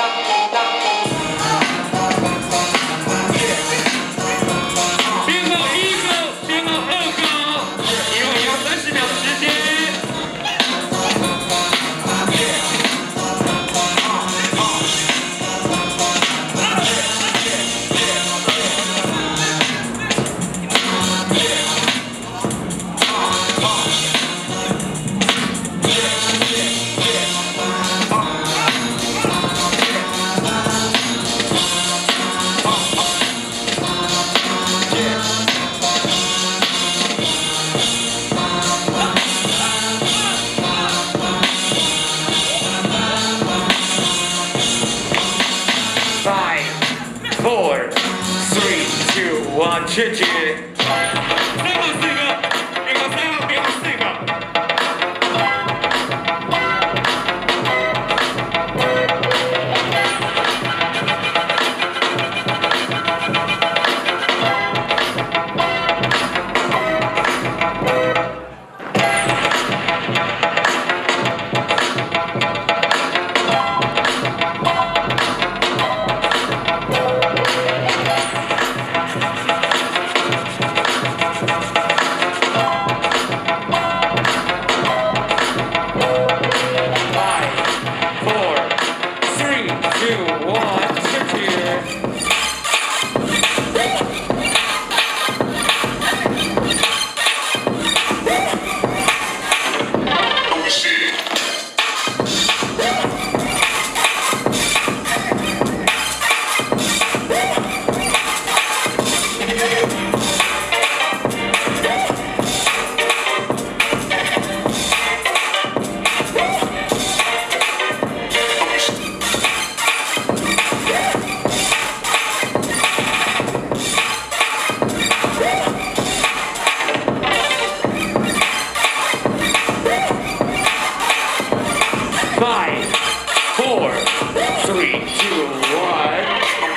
4, 3, 2, 1，确决。最后4个，别后3号，别后4个。 5, 4, 3, 2, 1。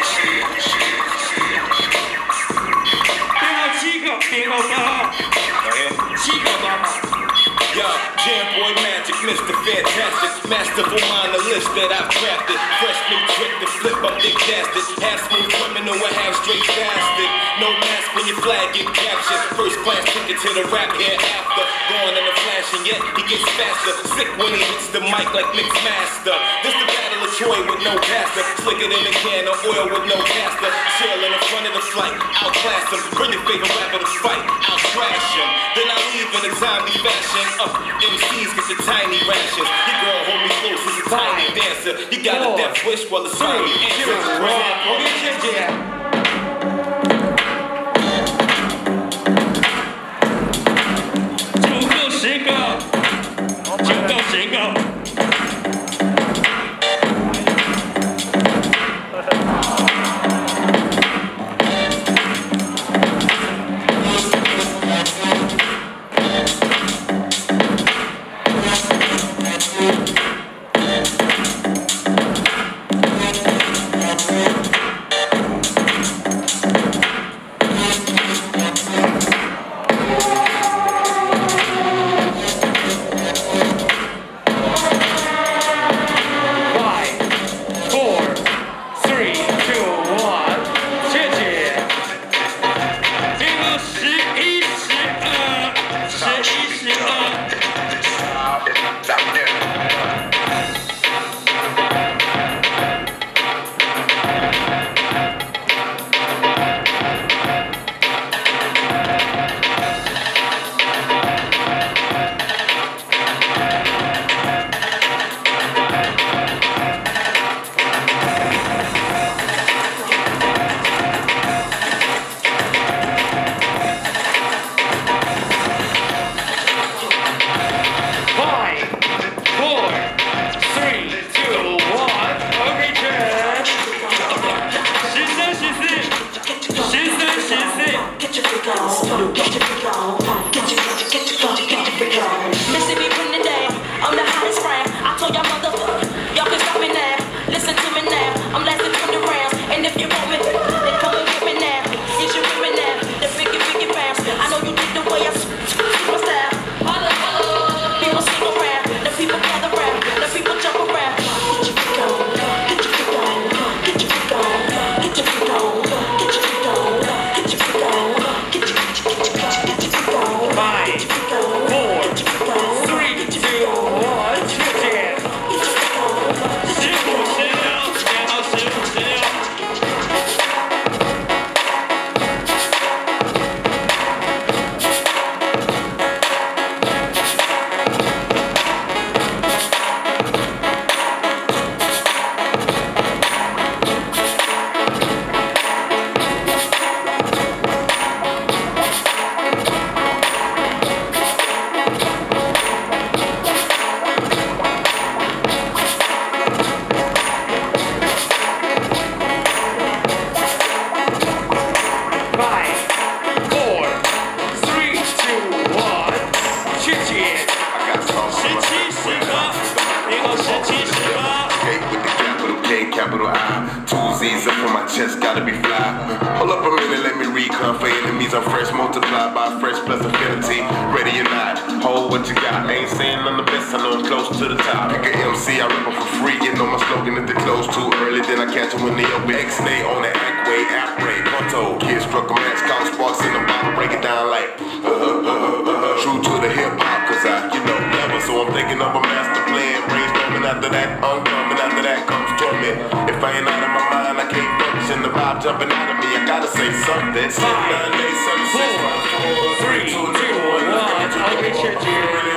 编号8号，7个8号。 Yo, Jam Boy Magic, Mr. Fantastic, masterful mind, the list that I've crafted. Fresh new trick to flip up big bastard. Half smooth criminal, a half straight bastard. No mask when your flag get captured. First class ticket to the rap hereafter. Born in a flash and yet he gets faster. Sick when he hits the mic like Mix Master. This the battle of Troy with no pastor. Slicker than a can of oil with no caster. Chill in the front of the flight, outclass him. Bring your favorite rapper to fight, I'll crash him. Then I leave in a timely fashion. MCs get the tiny rations. Your girl hold me close, it's a tiny dancer. You got a death wish, well it's only answer. 9、10、 5, 4, 3, 2, 1，确定。15、16，然后15、16。 Capital I, 2 Z's up on my chest, gotta be fly. Hold up a minute, let me reconfirm for enemies. I'm fresh, multiplied by fresh plus affinity. Ready or not, hold what you got. I ain't saying none of the best, I know I'm close to the top. Pick a MC, I rip them for free. You know my slogan, if they close too early, then I catch them when they open. X-Nay on the Ackway, Appray, Punto. Kid struck a match, caught sparks in the bottle, break it down like true to the hip-hop, cause I, never. So I'm thinking of a master plan, brainstorming after that, uncoming after that comes torment. If I ain't out of my mind, I can't function. The vibe jumping out of me, I gotta say something. 5, 4, 3, 2, 1， OK， 确定。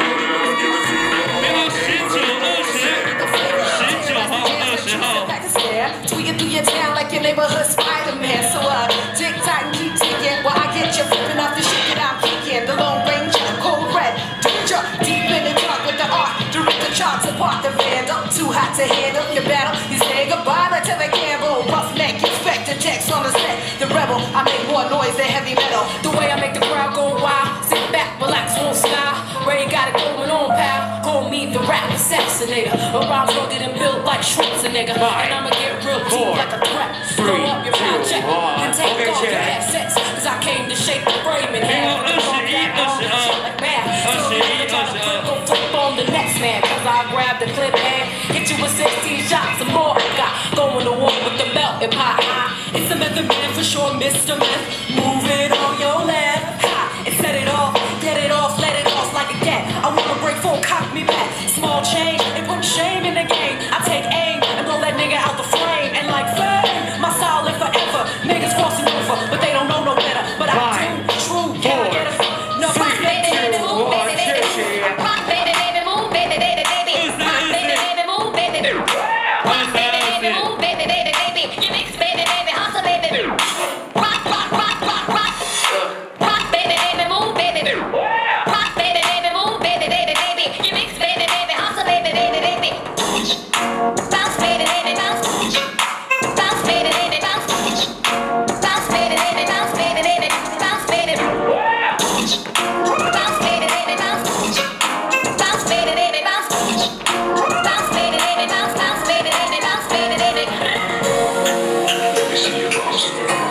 Tweaking through your town like your neighborhood Spider-Man. So tick tock and keep ticking while I get you flipping off the shit that I'm kicking. The Lone Ranger, cold red, danger, deep in the dark with the art. Direct the charts apart the vandal. Too hot to handle your battle. You say goodbye like to the gamble. Roughneck, expect the text on the set. The rebel, I make more noise than heavy metal. The way I make the crowd go wild. Sit back, relax, won't style. Ray got it going on, pal. Call me the rap assassinator. A rhyme's rugged and built like Schwarzenegger. And I'ma get real deep like a threat. Throw up your project and take off your assets. Cause I came to shake the frame and have the bump that on like mad. So you try to flip on the next man. Cause I grab the clip and hit you with 16 shots and more. I got going to war with the belt and pot high. It's a method man for sure, Mr. Myth. Move it on your left high and set it off. Get it off, let it off like a cat. I wanna break full, cock me back. Small change and put shame in the game. I take aim and blow that nigga out the frame. And like flame, my style live forever. Niggas crossing over, but they don't know no better. But I do, true, can I get a no, 3, 2, 1, shit. rock, baby, baby, move, baby, baby, baby. Rock, baby, baby, move, baby, baby. Rock, baby, baby, move, baby, baby, baby. You mix, baby, baby, hustle, baby. Rock, rock, rock, rock, rock. Rock, baby, baby, move, baby. Rock, baby, baby, move, baby, baby, baby. You mix, baby, baby, hustle, baby, baby, baby. Bounce, baby, baby, bounce. Bounce, baby, baby, bounce. Bounce, baby, baby, bounce, baby, baby. Bounce, baby. Bounce, baby, baby, bounce. Bounce, baby, baby, bounce. Bounce, baby, baby, bounce. Bounce, baby, baby, bounce, baby, baby. Let me see your boss.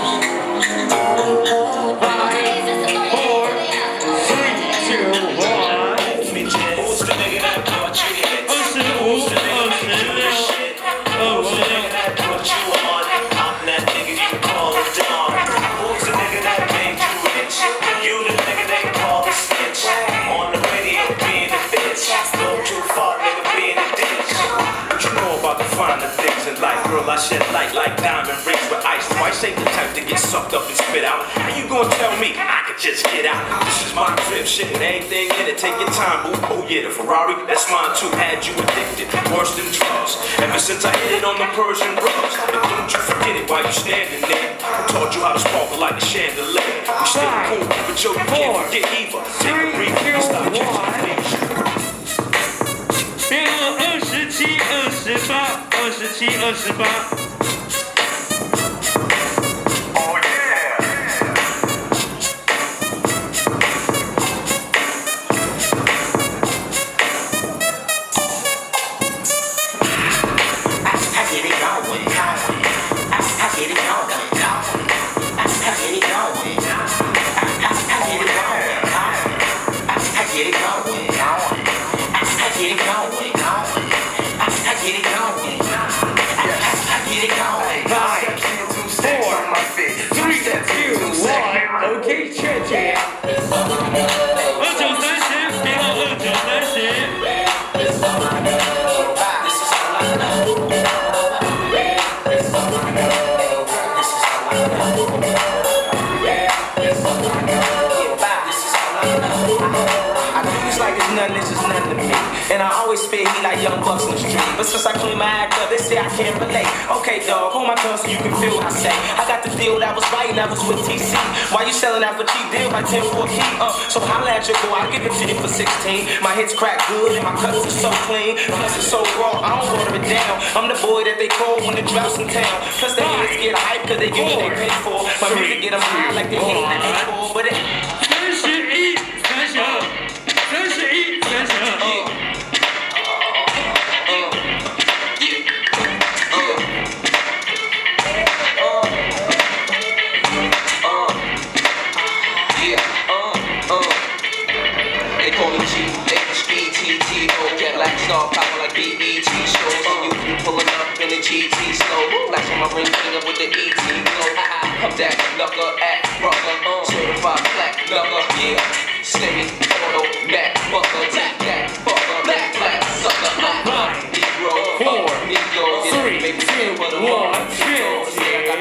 5, 4, 3, 2, 1。 Who's the nigga that brought you here? 25、26、27。 That brought you on. I'm that nigga you call a dog. Who's the nigga that made you rich? You the nigga they call a snitch. On the radio being a bitch. Go too far, nigga being a ditch. What you know about the finer things in life? Girl, I shed light like diamond rings with ice. Twice ain't the type to get sucked up and spit out. How you gonna tell me I could just get out? This is my crib, shit with anything in it. Take your time, boo. Oh yeah, the Ferrari, that's mine too. Had you addicted, worse than drugs. Ever since I hit it on the Persian rugs. And don't you forget it while you standing there. I taught you how to sparkle like a chandelier. You stay cool, but yo, you can't forget either. Take a breathe, and stop catching things. 变27、28、27、28。OK， 确定。 nothing, it's just nothing to me. And I always spit heat like young bucks in the street. But since I clean my act up, they say I can't relate. Okay, dog, hold my tongue so you can feel what I say. I got the deal that was right and that was with TC. Why you selling out for cheap deal by 10 for a key? So holla at your boy, I'll give it to you for 16. My hits crack good and my cuts are so clean. Plus it's so raw, I don't water it down. I'm the boy that they call when the drought's in town. Plus they haters get hype cause they get what they pay for. My music get them high like they hate the A4. But it... black star power like BET shows. And you pulling up in the GT slow. Flashing my ring finger with the ET glow. I'm that knuckle at rocker. Certified black knuckle, yeah. Slimmy, auto, Mac, buckle, tap that, fucker, black, black, sucker, Negro, 4, Negro, 3, 2, 1, chill.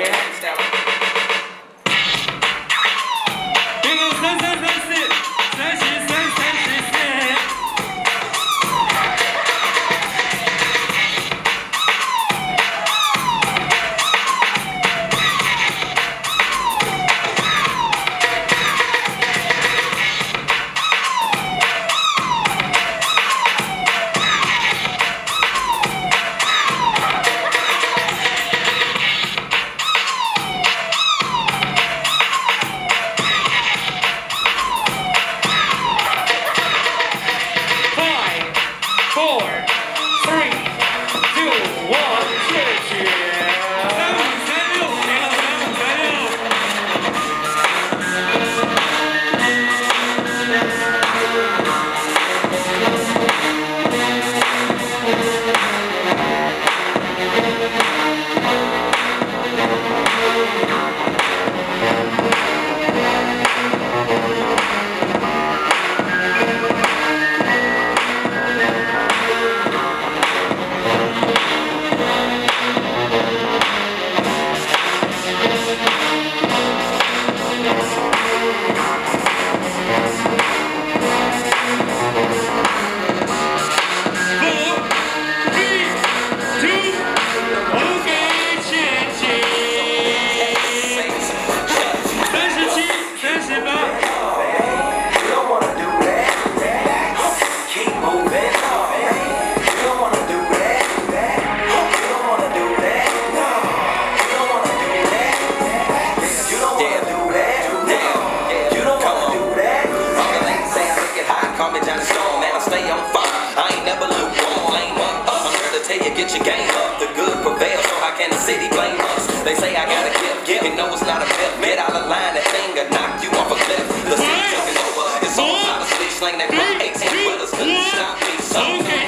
Get your game up, the good prevail, so how can the city blame us? They say I got a gift, you know it's not a myth. Get out of line, that thing will knock you off a cliff. The city taking over, it's all out of sleep, slang that block 18 with us, couldn't stop me, so.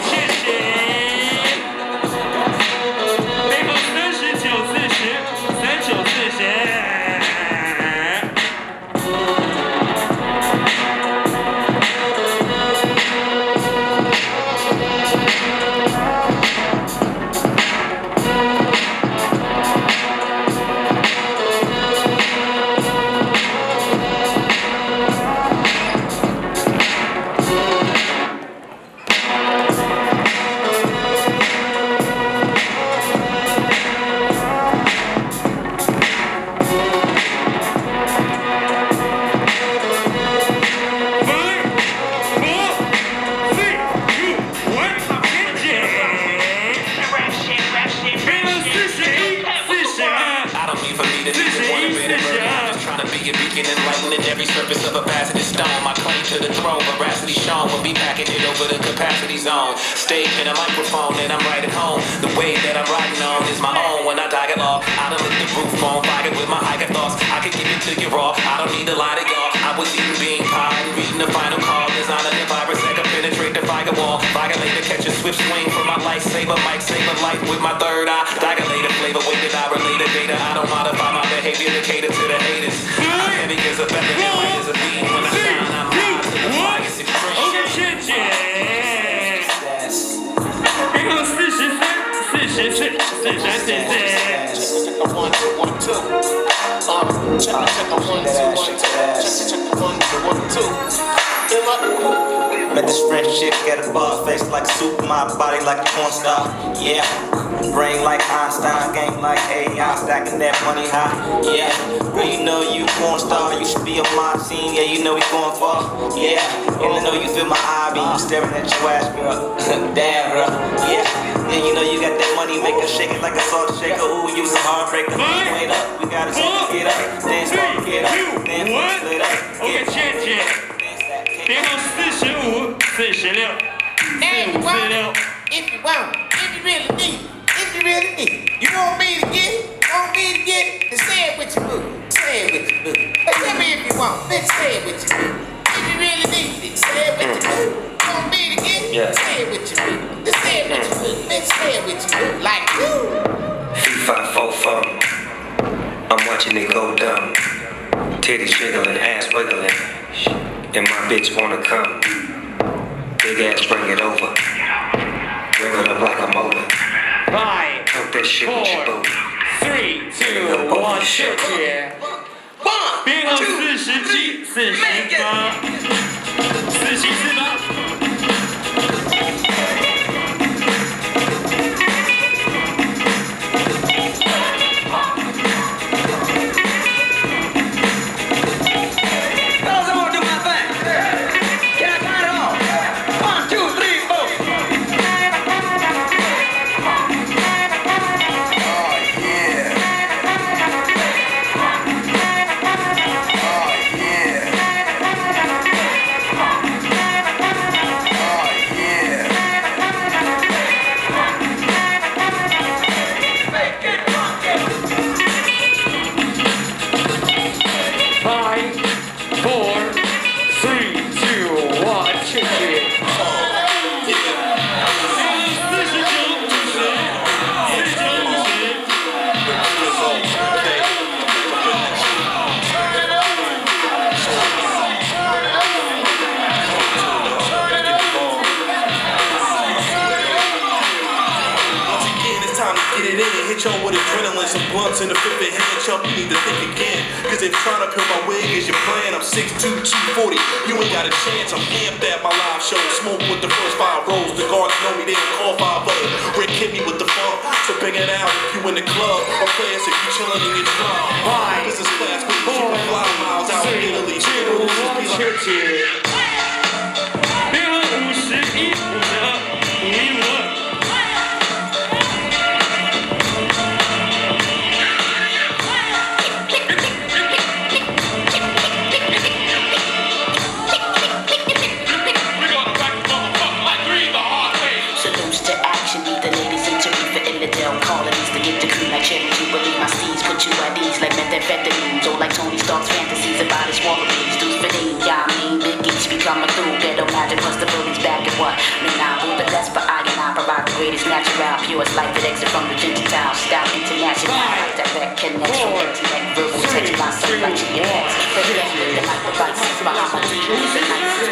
Enlightening every surface of a faceted stone. My claim to the throne, veracity shown when we packing it over the capacity zone. Stage and a microphone and I'm right at home. The way that I'm riding on is my own. When I dialogue, I done lit the roof on fire with my higher thoughts. I can give it to you raw, I don't need a lot of y'all. I was eating being pie and reading the final call. Designing the virus that can penetrate the firewall. Violator, catch a swift swing from my lightsaber. Might save a life with my third eye. Dilator flavor, weighted I relate the data. I don't modify my behavior to cater to the haters. Heavy as a feather, light as a beam. When I shine, I'm high to the highest extreme. Check a 1, 2, 1, 2. Met this French chick at a bar, face like a supermodel, body like a porn star. Yeah, brain like Einstein, game like AI, stacking that money high. Yeah, girl, you know you porn star, you should be on my team. Yeah, you know we going far. Yeah, and I know you feel my eye beam, staring at your ass, girl. Damn, girl. Yeah, you know you got that money, make her shake it like a salt shaker. Ooh, you some heartbreaker. Wait up, we gotta get up, dance, get up, dance, split up. OK， 倩倩，编号45、46、45、46。 If you want, if you really need, you want me to get it, then say it with your boo, say it with your boo. But tell me if you want, then say it with your boo. If you really need it, say it with your boo. Want me to get it, say it with your boo. Then say it with your boo, then say it with your boo, like you. FIFA, I'm watching it go dumb. Titties jiggling, ass wiggling, and my bitch wanna come. Big ass, bring it over. Bring it up like a motor. 5, Talk that shit with your 4, boo. 3, 2, 1， 谢谢。编号47、48、47、48。 Hit y'all with adrenaline, some blunts in the fifth of hand, y'all you need to think again. Cause they trying to peel my wig as your plan. I'm 6'2", 240, you ain't got a chance. I'm amped at my live show, smoke with the first 5 rows. The guards know me, they don't call 5 other. Rick hit me with the funk, so bring it out if you in the club. Or players if you chillin' in your club. This is class, we shoot fly miles out in Italy. Like Tony Stark's fantasies about his Wolverines, dudes fitting, yeah, I mean, Big Geeks be coming through, ghetto magic plus the buildings back and what? I mean, I rule the best, but I provide the greatest natural, purest life that exit from the Gentile, style international, direct connection, internet, verbal touch, my soul like GPS, the game with the light devices, behind my DMs and nights,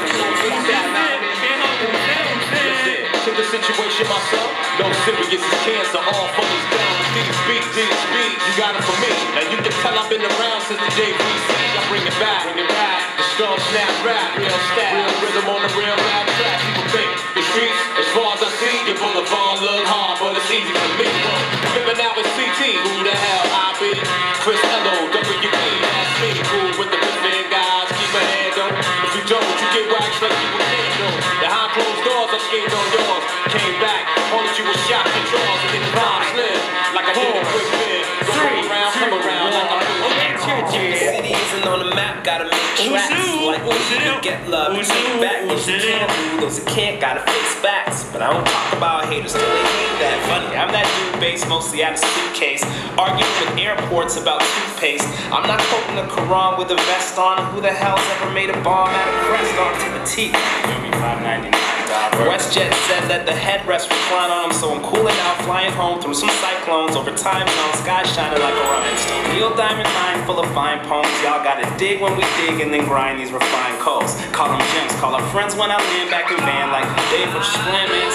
to the situation myself, no serious as cancer, all funnies down with these beats, you got it from me, and you can tell I've been around since the JVC, I bring it back, the strong snap rap, real stat, real rhythm on the real rap track, people think the streets, as far as I see, your boulevard look hard, but it's easy for me, remember now it's CT, who the hell I be, Chris L.O.W.B, that's me, cool with the big guys, keep my hand on, if you don't, you get waxed like people can't know, behind closed doors, I'm skating on yours, came back, only you with shots and draws, and then the rhyme slim, like I did a quick bid, come around, city isn't on the map, gotta make tracks, like you get love, you take back, what you can't do, those that can't, gotta fix facts, but I don't talk about haters till they hate that, funny, I'm that dude based mostly out of suitcase, arguing with airports about toothpaste, I'm not quoting the Quran with a vest on, who the hell's ever made a bomb out of crest onto the teeth, $5.99. WestJet said that the headrest recline on him, so I'm cooling out, flying home through some cyclones over time zone, sky shining like a rhinestone. Real diamond mine full of fine poems, y'all gotta dig when we dig and then grind these refined coals. Call them gems, call our friends when I land back in van like Dave for slamming.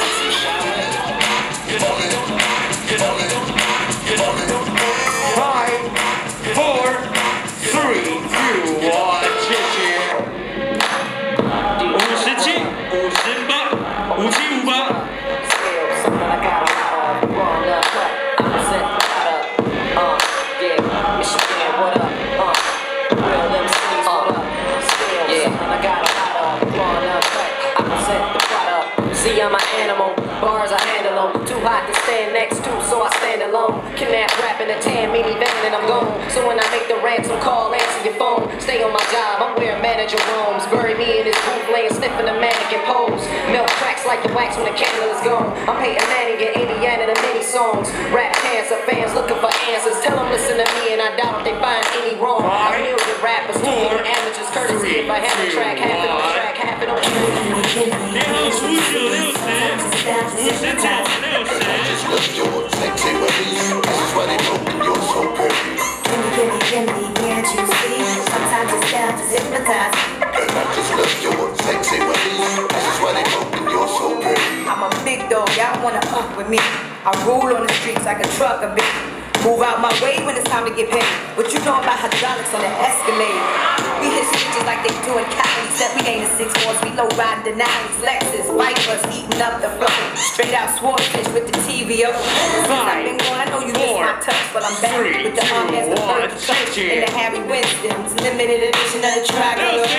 5, 4, 3, 2, 1，谢谢。57。 See, I'm an animal, bars I handle them. Too hot to stand next to, so I stand alone. Kidnap rap in a tan minivan and I'm gone. So when I make the ransom call, answer your phone. Stay on my job, I'm where manager roams. Bury me in his booth, laying sniffing the mannequin pose. Milk cracks like the wax when the candle is gone. I'm Peyton Manning in Indiana, the mini songs. Rap cancer fans looking for answers. Tell them listen to me and I doubt if they find any wrong. A million rappers, too many amateurs, courtesy. If I have a track, half it on track, half it on Just love your sexy ways. This is why they broken. You're so perfect. Gimme, can't you see? Sometimes it's down to hypnotize. And I just love your sexy ways. This is why they broken. You're so perfect. I'm a big dog, y'all wanna up with me. I rule on the streets like a truck a bit. Move out my way when it's time to get paid. What you know about hydraulics on the Escalade? We hit switches like they do in Cali. Said we ain't a 6-4s, we low riding Denali's, Lexus, Vipers, eating up the flow. Straight out swordfish with the TV up. Since I've been gone, I know you miss my touch, but I'm back with the arm as the bird touch in the Harry Winston's limited edition of the track.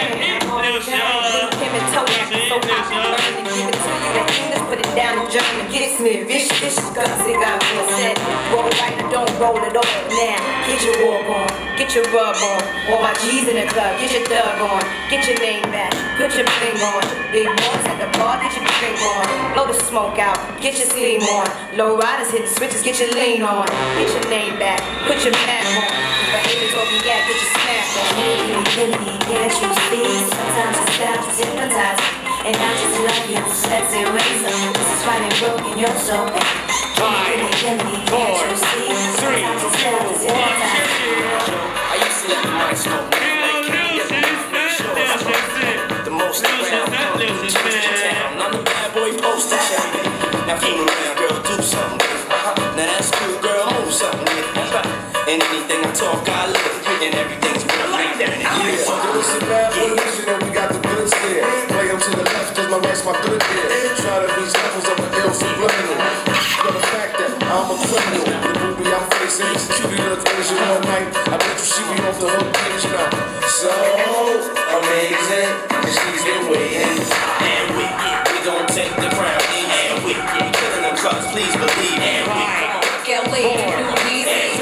Him and Tony, so I can learn to give it to you in English, put it down in German. Get it smeared, vicious, guts, it got me said. Roll right or don't roll it over now. Get your walk on, get your rub on. All my G's in the club, get your thug on. Get your name back, put your bling on. Big boys at the bar, get your drink on. Blow the smoke out, get your steam on. Low riders hitting switches, get your lean on. Get your name back, put your map on. If I hate it, talking yeah, get your snap on. Gimme, can't you see? Sometimes it's down to hypnotize. And I just love you, sexy razor. This is why they broken, you're so bad. 5, 4, 3, 2, 1, I used to let the mic smoke. The most around town. I'm the bad boy poster child. Now fool around, girl, do something. Now that's cool, girl, move something. And anything I talk, I live. And everything's good. So listen, man, listen, and we got the good stare. Play them to the left, cause my right's my good ear. Try to reach levels of an ill subliminal. But the fact that I'm a criminal, the movie I'm facing is cutie little Asian one night. I bet you she be off the hook page now. So amazing, and she's been waiting. And we gon' take the crown. And we killing them drugs, please believe. And we come on, LA,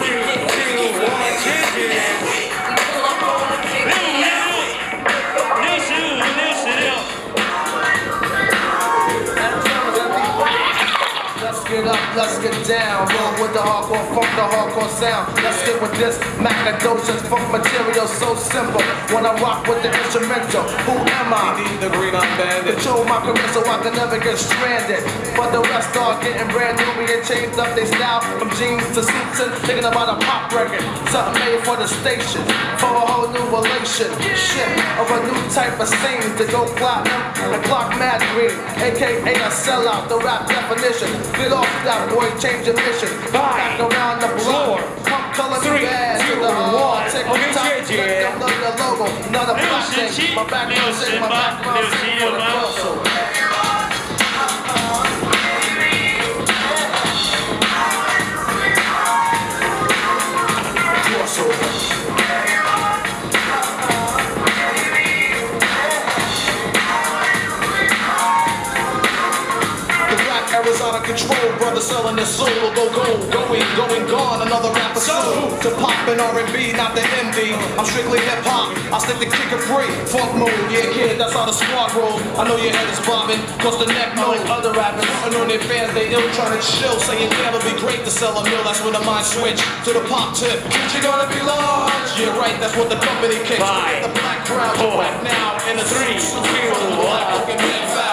Get up, let's get down. Roll with the hardcore funk, the hardcore sound. Let's get with this Macadocious funk material, so simple. When I rock with the instrumental, who am I? The green on bandit. Control my career so I can never get stranded. But the rest are getting brand new. We get changed up their style from jeans to suits and thinking about a pop record. Something made for the station, for a whole new relation. Shit of a new type of scene to go platinum and clock mad green, aka a sellout. The rap definition. Get off that boy, change your mission. Back around the block. Come color me bad to the heart. Take the top, let them love the logo. Not a black thing. My background sing, my background sing for the crossover. Era's out of control, brother selling their soul will go gold. Going gone, another rapper soul. To pop and R&B, not the MD. I'm strictly hip hop, I stick to kick it free. Funk mode, yeah kid, that's how the squad roll. I know your head is bobbing, cause the neck know. Other rappers, putting on their fans, they ill trying to chill. Saying damn, it'd be great to sell a mill, that's when the mind switch to the pop tip. You're gonna be large. Yeah right, that's what the company kicks. 5, the black crowd, 4, right now in the 3, 2, 1.